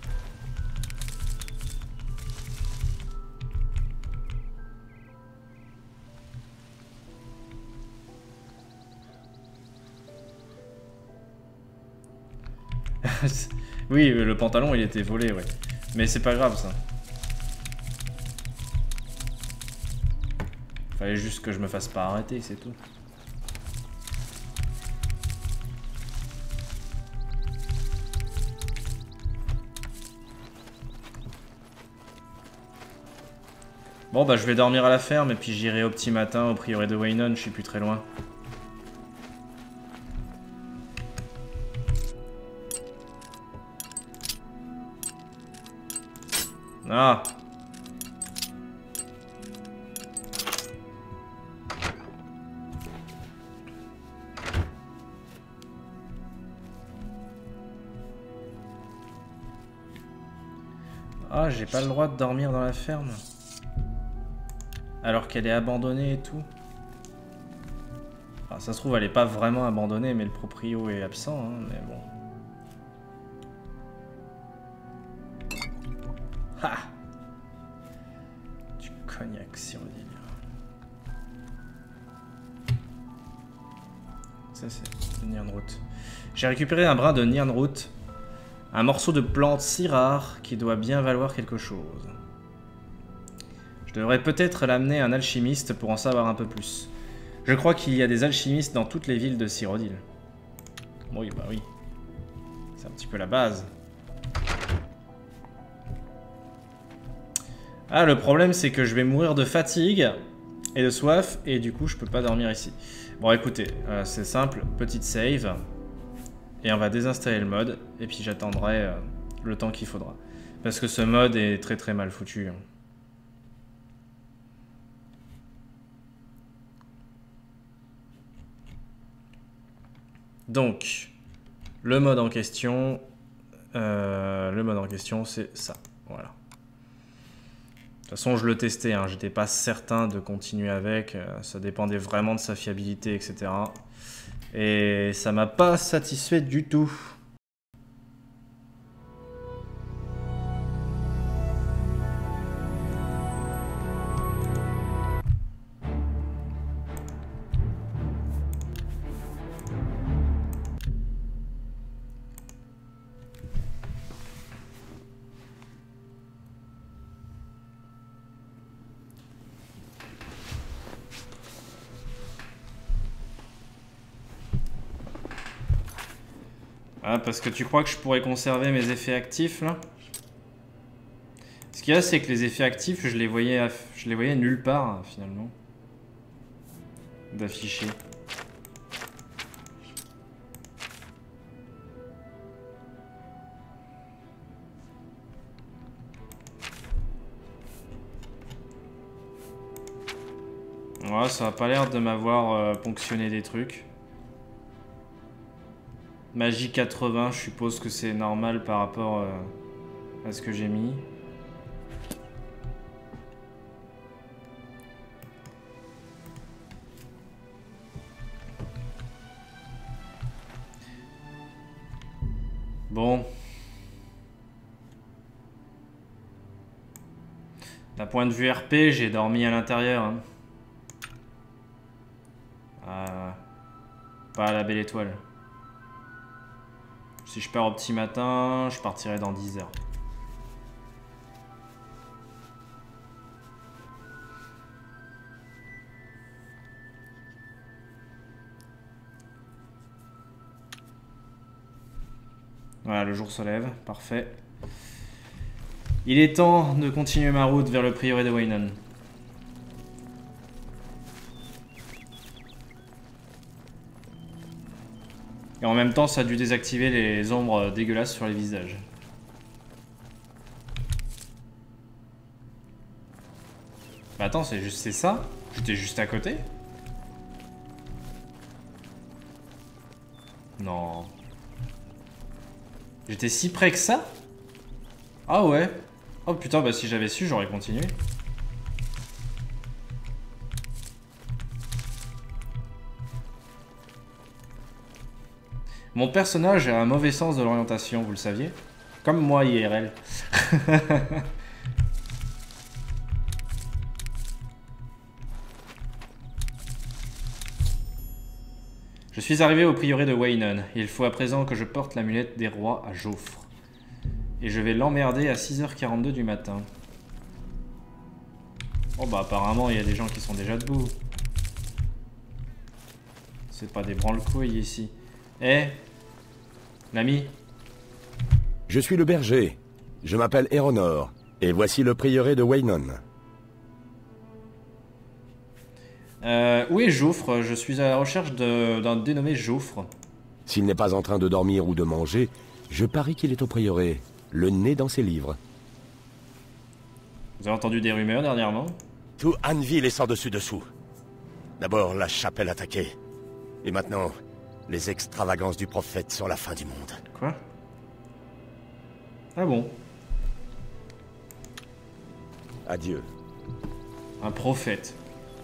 Oui, le pantalon il était volé, ouais. Mais c'est pas grave ça. Fallait juste que je me fasse pas arrêter, c'est tout. Bon bah je vais dormir à la ferme et puis j'irai au petit matin au prieuré de Weynon, je suis plus très loin. Ah! Ah, j'ai pas le droit de dormir dans la ferme. Alors qu'elle est abandonnée et tout. Enfin, ça se trouve, elle est pas vraiment abandonnée, mais le proprio est absent, hein, mais bon. Ha! Du cognac sur le délire. Ça, c'est Nirnroot. J'ai récupéré un brin de Nirnroot. Un morceau de plante si rare qui doit bien valoir quelque chose. Je devrais peut-être l'amener à un alchimiste pour en savoir un peu plus. Je crois qu'il y a des alchimistes dans toutes les villes de Cyrodiil. Oui, bah oui. C'est un petit peu la base. Ah, le problème, c'est que je vais mourir de fatigue et de soif, et du coup, je peux pas dormir ici. Bon, écoutez, c'est simple, petite save, et on va désinstaller le mode, et puis j'attendrai le temps qu'il faudra. Parce que ce mode est très très mal foutu. Donc, le mode en question, c'est ça. Voilà. De toute façon, je le testais, hein, j'étais pas certain de continuer avec. Ça dépendait vraiment de sa fiabilité, etc. Et ça m'a pas satisfait du tout. Ah, parce que tu crois que je pourrais conserver mes effets actifs là? Ce qu'il y a, c'est que les effets actifs, je les voyais nulle part finalement. D'afficher. Ouais, ça a pas l'air de m'avoir ponctionné des trucs. Magie 80, je suppose que c'est normal par rapport à ce que j'ai mis. Bon. D'un point de vue RP, j'ai dormi à l'intérieur. Hein. Pas à la belle étoile. Si je pars au petit matin, je partirai dans 10 heures. Voilà, le jour se lève, parfait. Il est temps de continuer ma route vers le prieuré de Weynon. Et en même temps, ça a dû désactiver les ombres dégueulasses sur les visages. Bah attends, c'est ça? J'étais juste à côté? Non. J'étais si près que ça? Ah ouais. Oh putain, bah si j'avais su, j'aurais continué. Mon personnage a un mauvais sens de l'orientation, vous le saviez? Comme moi, IRL. Je suis arrivé au prieuré de Weynon. Il faut à présent que je porte l'amulette des rois à Jaufre. Et je vais l'emmerder à 6h42 du matin. Oh bah apparemment, il y a des gens qui sont déjà debout. C'est pas des branle-couilles ici. Eh, l'ami? Je suis le berger. Je m'appelle Eronor. Et voici le prieuré de Weynon. Où est Jaufre? Je suis à la recherche d'un dénommé Jaufre. S'il n'est pas en train de dormir ou de manger, je parie qu'il est au prieuré, le nez dans ses livres. Vous avez entendu des rumeurs dernièrement? Tout Anneville est sans dessus-dessous. D'abord la chapelle attaquée. Et maintenant, les extravagances du prophète sur la fin du monde. Quoi? Ah bon? Adieu. Un prophète.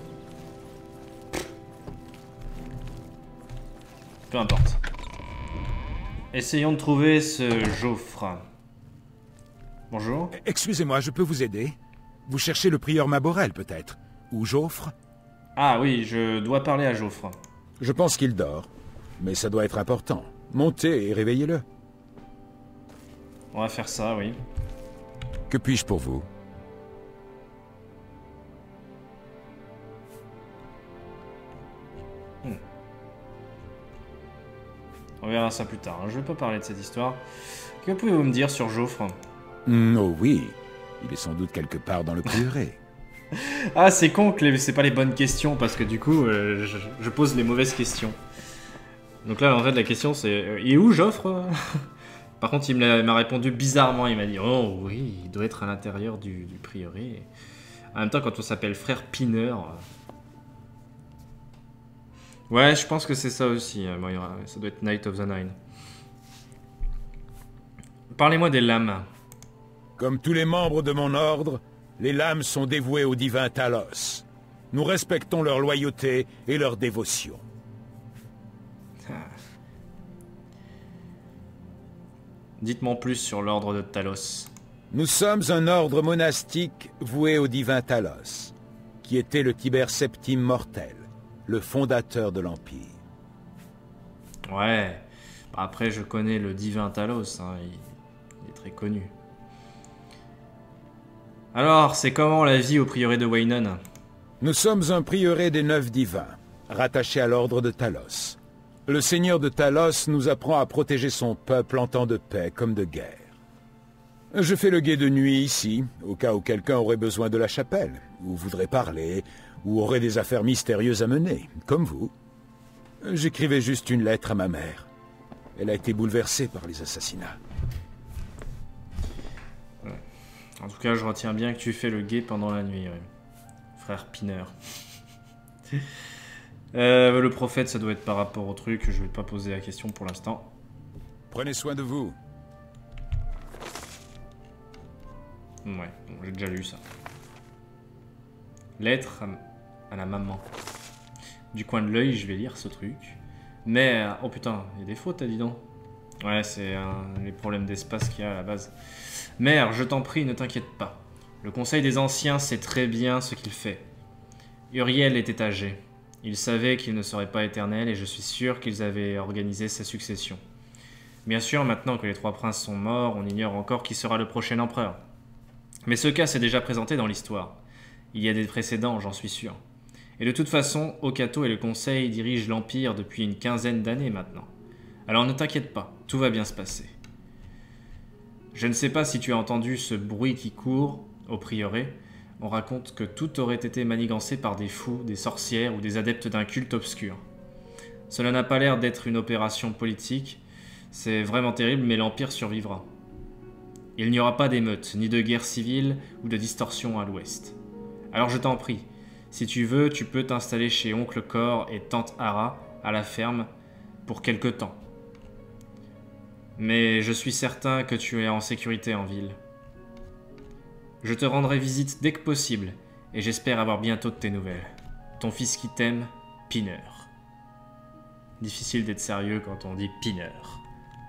Peu importe. Essayons de trouver ce Jaufre. Bonjour. Excusez-moi, je peux vous aider? Vous cherchez le prieur Maborel, peut-être? Ou Jaufre? Ah oui, je dois parler à Jaufre. Je pense qu'il dort. Mais ça doit être important. Montez et réveillez-le. On va faire ça, oui. Que puis-je pour vous? On verra ça plus tard. Je vais pas parler de cette histoire. Que pouvez-vous me dire sur Jaufre? Oh oui. Il est sans doute quelque part dans le prieuré. Ah, c'est con que c'est pas les bonnes questions, parce que du coup, je pose les mauvaises questions. Donc là, en fait, la question c'est... il est où Joffre? Par contre, il m'a répondu bizarrement. Il m'a dit, oh oui, il doit être à l'intérieur du prieuré. En même temps, quand on s'appelle frère Pineur... Ouais, je pense que c'est ça aussi. Bon, ça doit être Night of the Nine. Parlez-moi des lames. Comme tous les membres de mon ordre, les lames sont dévouées au divin Talos. Nous respectons leur loyauté et leur dévotion. Dites-moi plus sur l'ordre de Talos. Nous sommes un ordre monastique voué au divin Talos, qui était le Tiber Septime mortel, le fondateur de l'Empire. Ouais. Après, je connais le divin Talos. Hein. Il est très connu. Alors, c'est comment la vie au prieuré de Weynon? Nous sommes un prieuré des 9 divins, rattaché à l'ordre de Talos. Le seigneur de Talos nous apprend à protéger son peuple en temps de paix comme de guerre. Je fais le guet de nuit ici, au cas où quelqu'un aurait besoin de la chapelle, ou voudrait parler, ou aurait des affaires mystérieuses à mener, comme vous. J'écrivais juste une lettre à ma mère. Elle a été bouleversée par les assassinats. Ouais. En tout cas, je retiens bien que tu fais le guet pendant la nuit, ouais. Frère Pineur. Le prophète, ça doit être par rapport au truc. Je vais pas poser la question pour l'instant. Prenez soin de vous. Ouais, bon, j'ai déjà lu ça. Lettre à la maman. Du coin de l'œil, je vais lire ce truc. Mais... oh putain, il y a des fautes, dis donc. Ouais, c'est les problèmes d'espace qu'il y a à la base. Mère, je t'en prie, ne t'inquiète pas. Le Conseil des Anciens sait très bien ce qu'il fait. Uriel était âgé. Ils savaient qu'il ne serait pas éternel et je suis sûr qu'ils avaient organisé sa succession. Bien sûr, maintenant que les 3 princes sont morts, on ignore encore qui sera le prochain empereur. Mais ce cas s'est déjà présenté dans l'histoire. Il y a des précédents, j'en suis sûr. Et de toute façon, Okato et le Conseil dirigent l'Empire depuis une 15aine d'années maintenant. Alors ne t'inquiète pas, tout va bien se passer. Je ne sais pas si tu as entendu ce bruit qui court au prieuré. On raconte que tout aurait été manigancé par des fous, des sorcières ou des adeptes d'un culte obscur. Cela n'a pas l'air d'être une opération politique. C'est vraiment terrible, mais l'Empire survivra. Il n'y aura pas d'émeutes, ni de guerre civile ou de distorsion à l'ouest. Alors je t'en prie, si tu veux, tu peux t'installer chez Oncle Cor et Tante Hara à la ferme pour quelque temps. Mais je suis certain que tu es en sécurité en ville. Je te rendrai visite dès que possible, et j'espère avoir bientôt de tes nouvelles. Ton fils qui t'aime, Pineur. Difficile d'être sérieux quand on dit Pineur.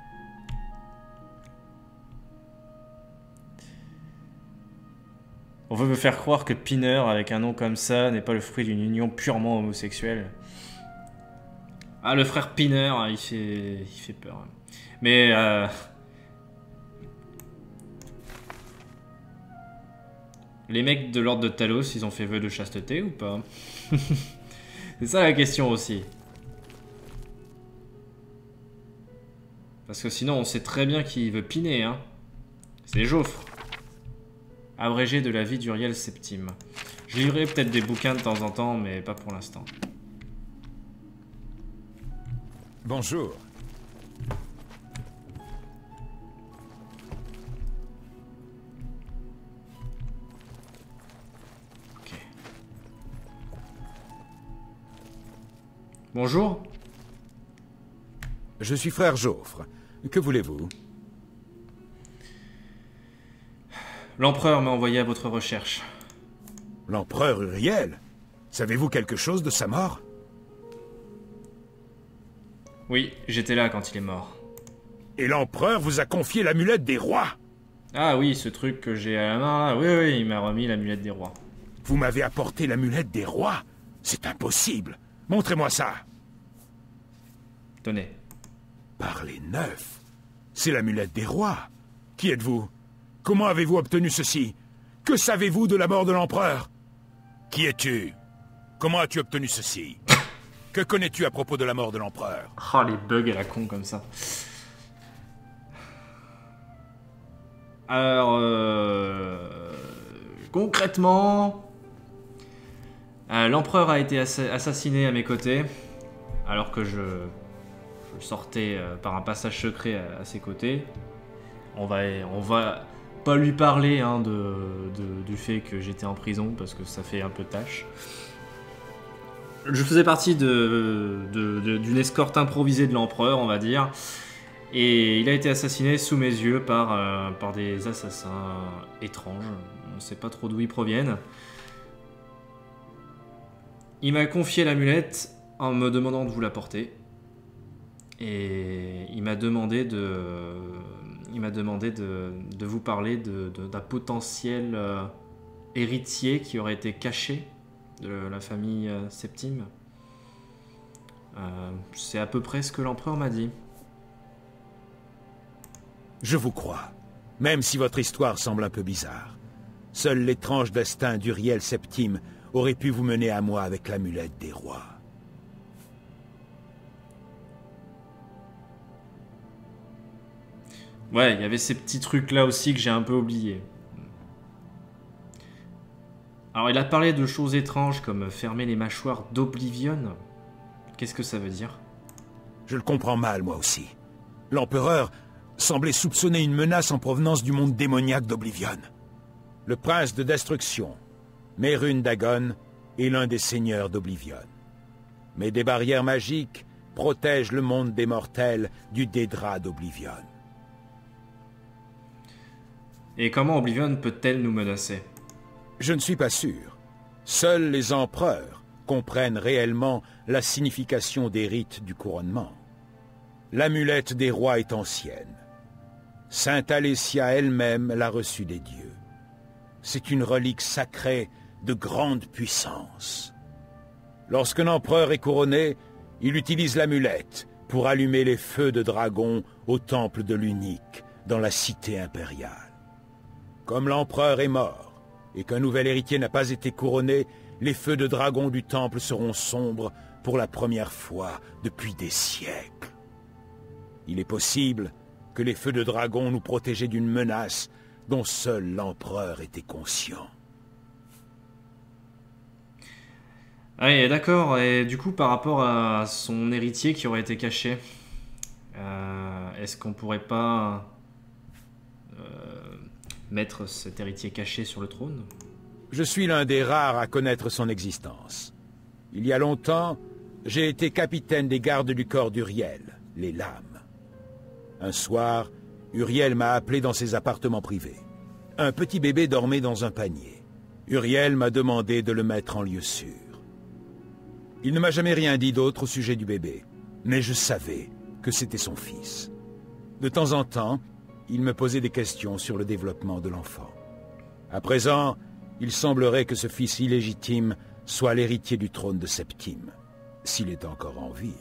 On veut me faire croire que Pineur, avec un nom comme ça, n'est pas le fruit d'une union purement homosexuelle. Ah, le frère Pineur, il fait peur. Mais... les mecs de l'ordre de Talos, ils ont fait vœu de chasteté ou pas? C'est ça la question aussi. Parce que sinon, on sait très bien qui veut piner, hein. C'est Joffre. Abrégé de la vie d'Uriel Septime. Je lirai peut-être des bouquins de temps en temps, mais pas pour l'instant. Bonjour. Ok. Bonjour. Je suis frère Joffre. Que voulez-vous? L'empereur m'a envoyé à votre recherche. L'empereur Uriel? Savez-vous quelque chose de sa mort? Oui, j'étais là quand il est mort. Et l'empereur vous a confié l'amulette des rois? Ah oui, ce truc que j'ai à la main là, oui, il m'a remis l'amulette des rois. Vous m'avez apporté l'amulette des rois? C'est impossible. Montrez-moi ça. Tenez. Par les 9. C'est l'amulette des rois. Qui êtes-vous? Comment avez-vous obtenu ceci? Que savez-vous de la mort de l'empereur? Qui es-tu? Comment as-tu obtenu ceci? Que connais-tu à propos de la mort de l'empereur? Oh, les bugs à la con comme ça. Alors, Concrètement, l'empereur a été assassiné à mes côtés, alors que je sortais par un passage secret à ses côtés. On va pas lui parler hein, du fait que j'étais en prison, parce que ça fait un peu tâche. Je faisais partie d'une escorte improvisée de l'empereur, on va dire. Et il a été assassiné sous mes yeux par des assassins étranges. On ne sait pas trop d'où ils proviennent. Il m'a confié l'amulette en me demandant de vous la porter. Et il m'a demandé de vous parler d'un potentiel héritier qui aurait été caché de la famille Septime. C'est à peu près ce que l'empereur m'a dit. Je vous crois, même si votre histoire semble un peu bizarre. Seul l'étrange destin d'Uriel Septime aurait pu vous mener à moi avec l'amulette des rois. Ouais, il y avait ces petits trucs là aussi que j'ai un peu oubliés. Alors il a parlé de choses étranges comme fermer les mâchoires d'Oblivion. Qu'est-ce que ça veut dire? Je le comprends mal, moi aussi. L'empereur semblait soupçonner une menace en provenance du monde démoniaque d'Oblivion. Le prince de destruction, Mérune Dagon, est l'un des seigneurs d'Oblivion. Mais des barrières magiques protègent le monde des mortels du Dédra d'Oblivion. Et comment Oblivion peut-elle nous menacer? Je ne suis pas sûr. Seuls les empereurs comprennent réellement la signification des rites du couronnement. L'amulette des rois est ancienne. Sainte Alessia elle-même l'a reçue des dieux. C'est une relique sacrée de grande puissance. Lorsqu'un empereur est couronné, il utilise l'amulette pour allumer les feux de dragon au temple de l'Unique, dans la cité impériale. Comme l'empereur est mort, et qu'un nouvel héritier n'a pas été couronné, les feux de dragon du temple seront sombres pour la première fois depuis des siècles. Il est possible que les feux de dragon nous protégeaient d'une menace dont seul l'empereur était conscient. Ah, d'accord, et du coup par rapport à son héritier qui aurait été caché, est-ce qu'on pourrait pas mettre cet héritier caché sur le trône? Je suis l'un des rares à connaître son existence. Il y a longtemps, j'ai été capitaine des gardes du corps d'Uriel, les Lames. Un soir, Uriel m'a appelé dans ses appartements privés. Un petit bébé dormait dans un panier. Uriel m'a demandé de le mettre en lieu sûr. Il ne m'a jamais rien dit d'autre au sujet du bébé, mais je savais que c'était son fils. De temps en temps, il me posait des questions sur le développement de l'enfant. À présent, il semblerait que ce fils illégitime soit l'héritier du trône de Septime, s'il est encore en vie.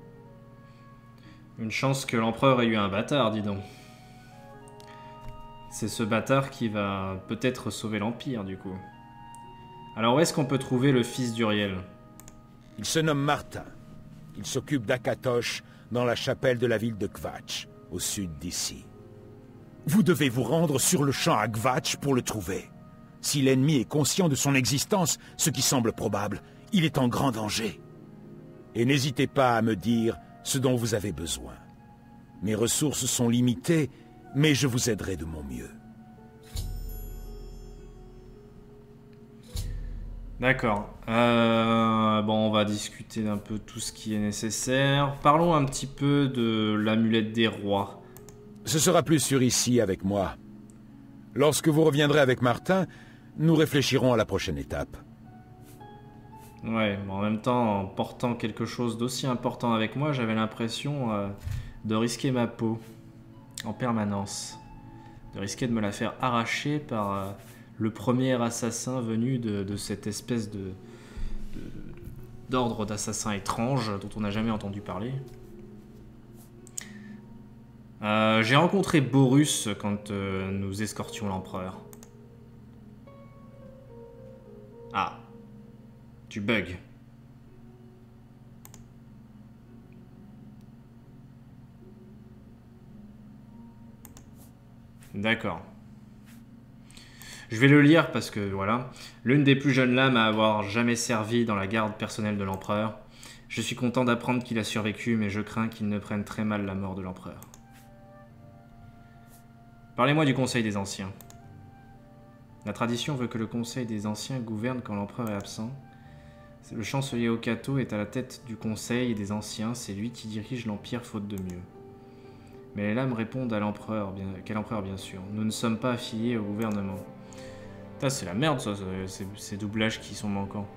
Une chance que l'empereur ait eu un bâtard, dis donc. C'est ce bâtard qui va peut-être sauver l'Empire, du coup. Alors où est-ce qu'on peut trouver le fils d'Uriel? Il se nomme Martin. Il s'occupe d'Akatosh dans la chapelle de la ville de Kvatch, au sud d'ici. Vous devez vous rendre sur le champ à Kvatch pour le trouver. Si l'ennemi est conscient de son existence, ce qui semble probable, il est en grand danger. Et n'hésitez pas à me dire ce dont vous avez besoin. Mes ressources sont limitées, mais je vous aiderai de mon mieux. D'accord. Bon, on va discuter d'un peu tout ce qui est nécessaire. Parlons un petit peu de l'amulette des rois. Ce sera plus sûr ici avec moi. Lorsque vous reviendrez avec Martin, nous réfléchirons à la prochaine étape. Ouais, mais en même temps, en portant quelque chose d'aussi important avec moi, j'avais l'impression de risquer ma peau en permanence. De risquer de me la faire arracher par le premier assassin venu de cette espèce d'ordre d'assassins étranges dont on n'a jamais entendu parler. J'ai rencontré Borus quand nous escortions l'empereur. Ah, tu bugs. D'accord. Je vais le lire parce que, voilà. L'une des plus jeunes lames à avoir jamais servi dans la garde personnelle de l'empereur. Je suis content d'apprendre qu'il a survécu, mais je crains qu'il ne prenne très mal la mort de l'empereur. Parlez-moi du Conseil des Anciens. La tradition veut que le Conseil des Anciens gouverne quand l'empereur est absent. Le chancelier Okato est à la tête du Conseil des Anciens, c'est lui qui dirige l'Empire faute de mieux. Mais les lames répondent à l'empereur, quel empereur bien sûr. Nous ne sommes pas affiliés au gouvernement. Putain, c'est la merde ça, ces doublages qui sont manquants.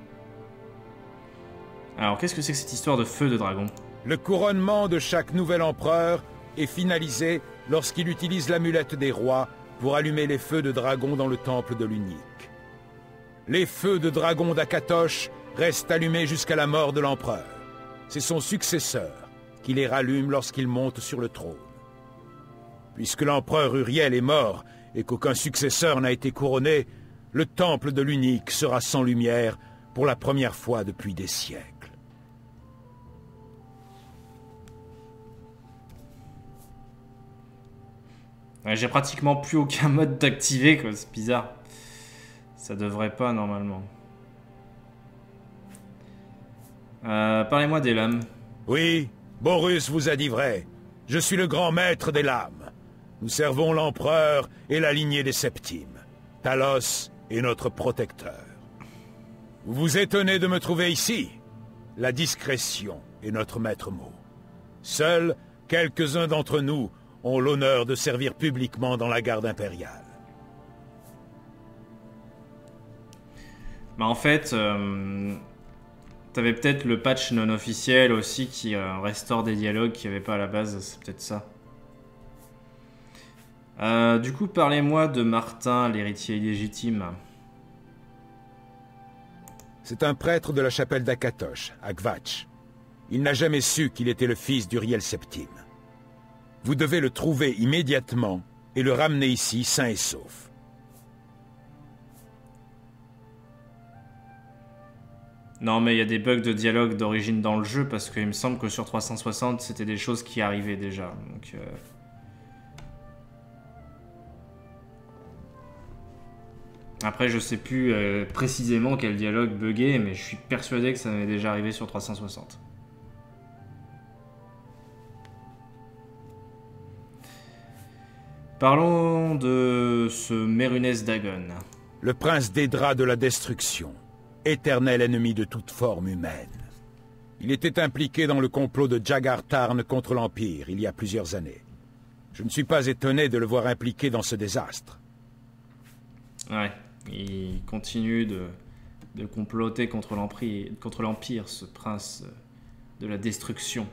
Alors, qu'est-ce que c'est que cette histoire de feu de dragon? Le couronnement de chaque nouvel empereur est finalisé lorsqu'il utilise l'amulette des rois pour allumer les feux de dragon dans le temple de l'Unique. Les feux de dragon d'Akatosh restent allumés jusqu'à la mort de l'empereur. C'est son successeur qui les rallume lorsqu'il monte sur le trône. Puisque l'empereur Uriel est mort et qu'aucun successeur n'a été couronné, le temple de l'Unique sera sans lumière pour la première fois depuis des siècles. Ouais, j'ai pratiquement plus aucun mode d'activer, quoi, c'est bizarre. Ça devrait pas, normalement. Parlez-moi des lames. Oui, Borus vous a dit vrai. Je suis le grand maître des lames. Nous servons l'empereur et la lignée des Septimes. Talos est notre protecteur. Vous vous étonnez de me trouver ici? La discrétion est notre maître mot. Seuls quelques-uns d'entre nous ont l'honneur de servir publiquement dans la garde impériale. Bah en fait, t'avais peut-être le patch non officiel aussi qui restaure des dialogues qu'il n'y avait pas à la base, c'est peut-être ça. Du coup, parlez-moi de Martin, l'héritier illégitime. C'est un prêtre de la chapelle d'Akatosh, à Kvatch. Il n'a jamais su qu'il était le fils d'Uriel Septime. Vous devez le trouver immédiatement et le ramener ici sain et sauf. Non mais il y a des bugs de dialogue d'origine dans le jeu parce qu'il me semble que sur 360 c'était des choses qui arrivaient déjà. Donc, Après je sais plus précisément quel dialogue buguait mais je suis persuadé que ça m'est déjà arrivé sur 360. Parlons de ce Mérunès Dagon. Le prince d'Edra de la Destruction, éternel ennemi de toute forme humaine. Il était impliqué dans le complot de Jagar Tarn contre l'Empire il y a plusieurs années. Je ne suis pas étonné de le voir impliqué dans ce désastre. Ouais, il continue de comploter contre l'Empire, ce prince de la Destruction.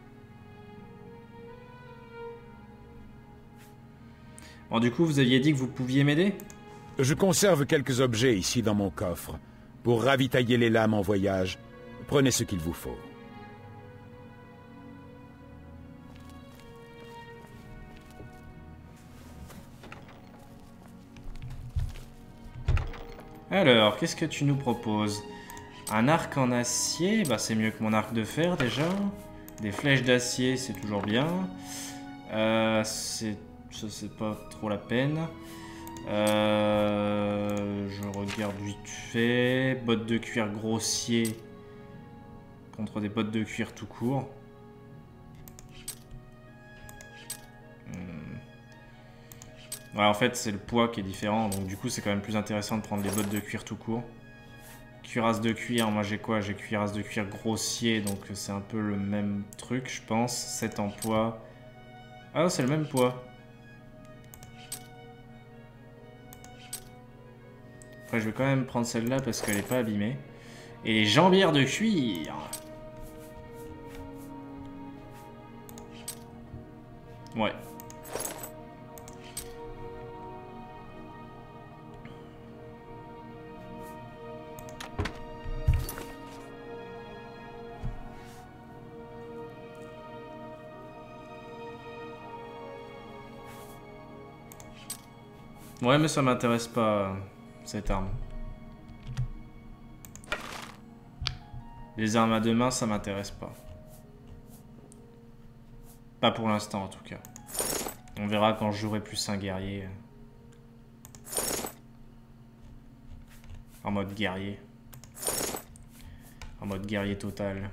Bon, du coup, vous aviez dit que vous pouviez m'aider? Je conserve quelques objets ici dans mon coffre. Pour ravitailler les lames en voyage, prenez ce qu'il vous faut. Alors, qu'est-ce que tu nous proposes? Un arc en acier, bah c'est mieux que mon arc de fer déjà. Des flèches d'acier, c'est toujours bien. Ça c'est pas trop la peine. Je regarde vite fait. Bottes de cuir grossier contre des bottes de cuir tout court. Ouais, en fait c'est le poids qui est différent, donc du coup c'est quand même plus intéressant de prendre des bottes de cuir tout court. Cuirasse de cuir, moi j'ai quoi? J'ai cuirasse de cuir grossier, donc c'est un peu le même truc je pense. 7 en poids. Ah c'est le même poids. Après je vais quand même prendre celle-là parce qu'elle n'est pas abîmée. Et les jambières de cuir. Ouais. Ouais, mais ça m'intéresse pas, cette arme. Les armes à deux mains, ça m'intéresse pas. Pas pour l'instant, en tout cas. On verra quand je jouerai plus un guerrier. En mode guerrier. En mode guerrier total.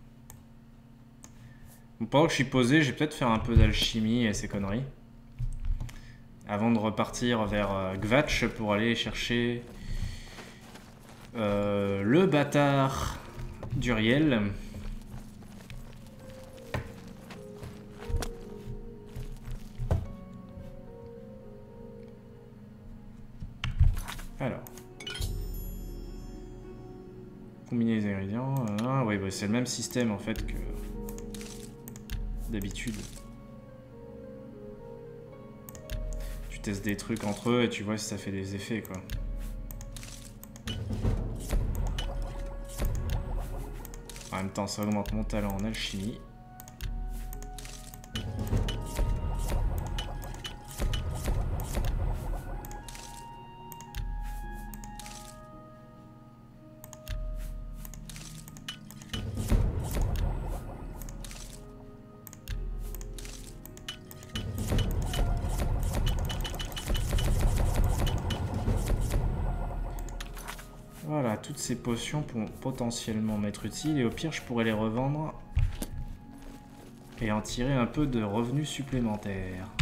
Bon, pendant que je suis posé, je vais peut-être faire un peu d'alchimie et ces conneries. Avant de repartir vers Gvatch pour aller chercher le bâtard d'Uriel. Alors. Combiner les ingrédients. Oui, bah, c'est le même système en fait que d'habitude. Tu testes des trucs entre eux et tu vois si ça fait des effets quoi. En même temps, ça augmente mon talent en alchimie. Voilà, toutes ces potions pourront potentiellement m'être utiles et au pire je pourrais les revendre et en tirer un peu de revenus supplémentaires.